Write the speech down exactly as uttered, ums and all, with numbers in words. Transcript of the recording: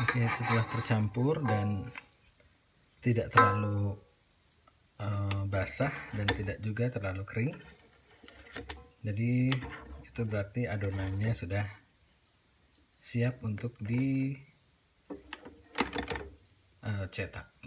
Ya, setelah tercampur dan tidak terlalu uh, basah dan tidak juga terlalu kering, jadi itu berarti adonannya sudah siap untuk dicetak.